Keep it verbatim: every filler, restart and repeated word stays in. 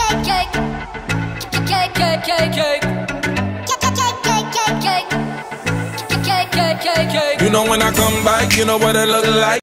You know when I come back, you know what it look like.